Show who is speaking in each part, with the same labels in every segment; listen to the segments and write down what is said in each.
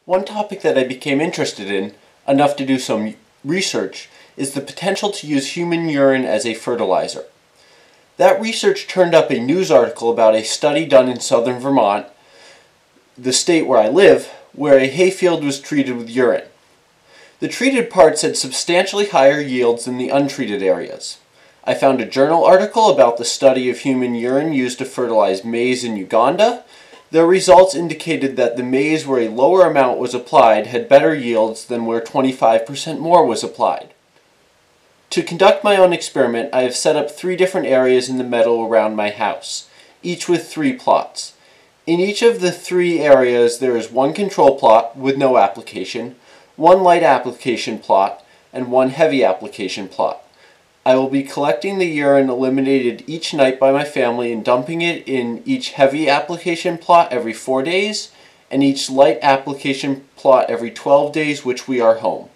Speaker 1: One topic that I became interested in, enough to do some research, is the potential to use human urine as a fertilizer. That research turned up a news article about a study done in southern Vermont, the state where I live, where a hayfield was treated with urine. The treated parts had substantially higher yields than the untreated areas. I found a journal article about the study of human urine used to fertilize maize in Uganda. Their results indicated that the maize where a lower amount was applied had better yields than where 25% more was applied. To conduct my own experiment, I have set up 3 different areas in the meadow around my house, each with 3 plots. In each of the 3 areas there is 1 control plot with no application, 1 light application plot, and 1 heavy application plot. I will be collecting the urine eliminated each night by my family and dumping it in each heavy application plot every 4 days, and each light application plot every 12 days which we are home.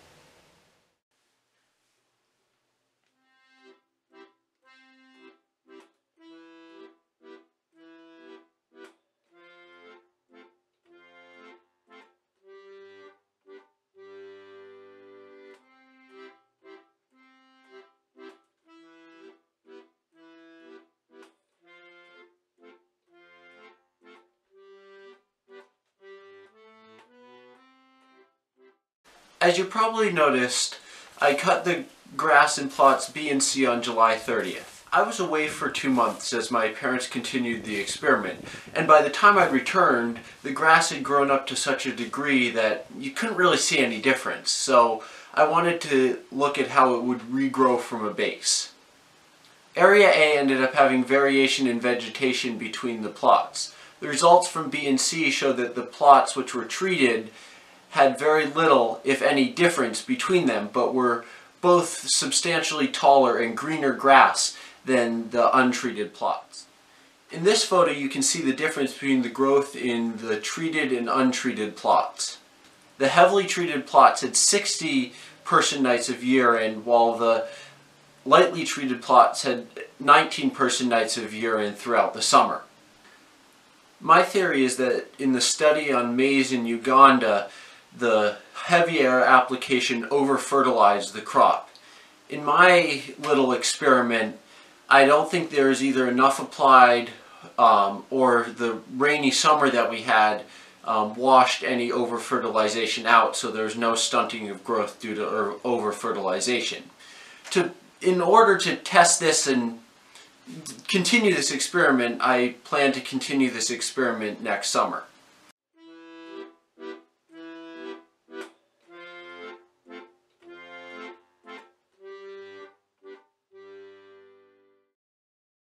Speaker 1: As you probably noticed, I cut the grass in plots B and C on July 30th. I was away for 2 months as my parents continued the experiment, and by the time I returned, the grass had grown up to such a degree that you couldn't really see any difference, so I wanted to look at how it would regrow from a base. Area A ended up having variation in vegetation between the plots. The results from B and C showed that the plots which were treated had very little, if any, difference between them, but were both substantially taller and greener grass than the untreated plots. In this photo you can see the difference between the growth in the treated and untreated plots. The heavily treated plots had 60 person nights of urine, while the lightly treated plots had 19 person nights of urine throughout the summer. My theory is that in the study on maize in Uganda, the heavier application over-fertilized the crop. In my little experiment, I don't think there is either enough applied or the rainy summer that we had washed any over-fertilization out, so there's no stunting of growth due to over-fertilization. In order to test this and continue this experiment, I plan to continue this experiment next summer.